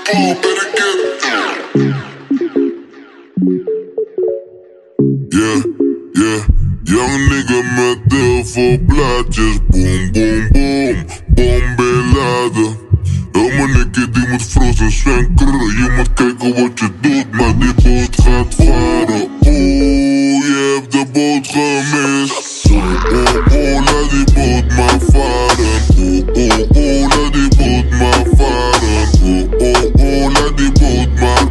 pull, better get. Yeah, yeah. Young nigga met heel veel plaatjes. Boom, boom, boom. Bombeladen. Mijn nikkie die moet frozen zwankeren. Je moet kijken wat je doet, maar die boot gaat varen. Oeh, je hebt de boot gemist. Laat die boot maar varen. Laat die boot maar varen. Laat die boot maar,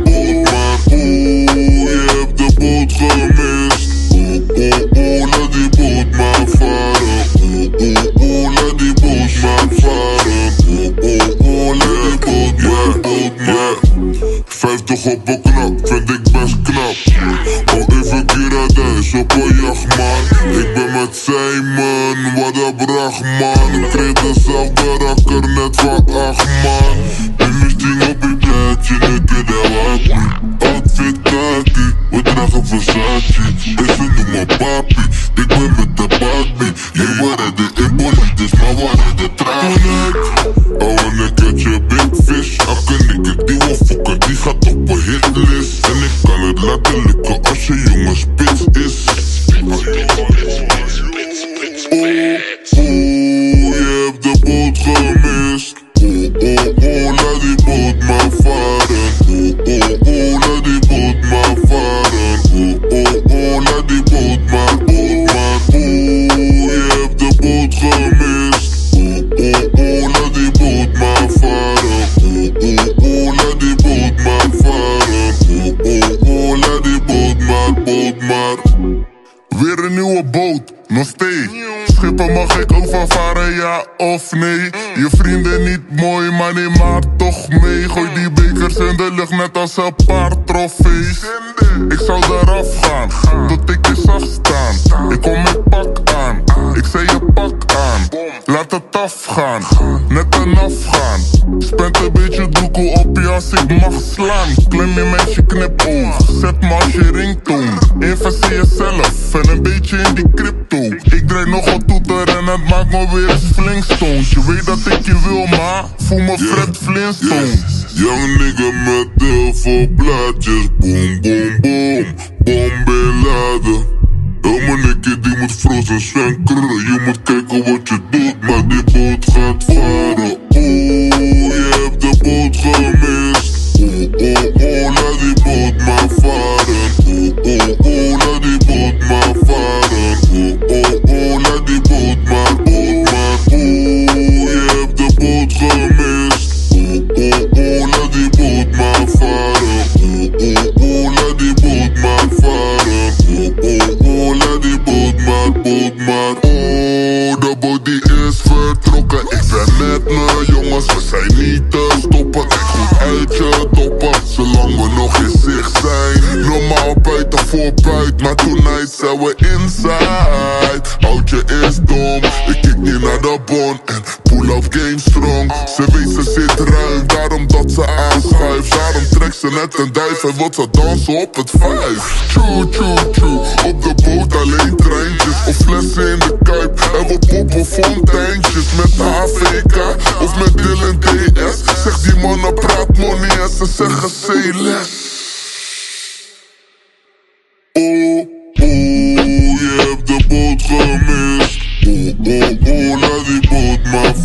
je hebt de boot gemist. Laat die boot maar varen. Laat die boot maar varen. Laat die boot maar. 50 op een knap, vind ik best knap. Hou even Kiradijs op een jacht, man. Ik ben met Simon, wat een brachman. Ik kreeg dezelfde rakker net van 8 man. Die misting op je plaatje, nu kun je wat. Outfit kaki, we dragen Versace. En ze noemen papi, ik ben met de papi. Jij waren de ebolides, maar waren de tranen. I wanna catch a big fish. Akke nigga die wil fokken, die gaat op een hitlist. En ik kan het laten lukken als je jongen spits is. Je hebt de boot gemist. Laat die boot maar varen. Laat die boot maar varen. Laat die boot maar, je hebt de boot gemist. Laat die boot maar varen. Laat die boot maar varen. Laat die boot maar. Weer een nieuwe boot, nog steeds. Schippen mag ik overvaren, ja of nee? Je vrienden niet mooi, maar neem maar toch mee. Gooi die bekers in de lucht net als een paar trofees. Ik zou eraf gaan, tot ik je zag staan. Ik kom met pak aan, ik zei je pak aan. Laat het afgaan, net een afgaan. Spend een beetje doekoe op je als ik mag slaan. Klem je met je knipoog, zet me als je ringtoon. Investeer jezelf en een beetje in die crypto. Ik draai nog wat toeter en het maakt me weer eens Flintstones. Je weet dat ik je wil, maar voel me Fred Flintstone. Young nigga met heel veel plaatjes. Boom, boom, boom. Bombeladen. Mijn nikkie die moet frozen zwankeren. Je moet kijken wat je doet, maar die boot gaat varen. Je hebt de boot gemist. Laat die boot maar varen. Laat die boot maar varen. Laat die boot maar, je hebt de boot gemist. Laat die boot maar varen. Laat die boot maar varen. Laat die boot maar. De boot die is vertrokken. Ik ben met me jongens, we zijn niet te stoppen. Kijk goed uit je toppen, zolang we nog in zicht zijn. Normaal buiten voor buiten, maar tonight zijn we inside. Houd je is dom, ik kijk niet naar de bon en pull up game strong. Ze weet ze zit ruim, daarom dat ze aanschuift. Daarom trekt ze net een duif en wordt ze dansen op het vijf. Choo choo choo, op de boot alleen treintjes of flessen in de kuip. En we poppen fonteintjes met HVK of met Dylan DS. Zeg die mannen praat money en ze zeggen C-les. Je hebt de boot gemist. Laat die boot maar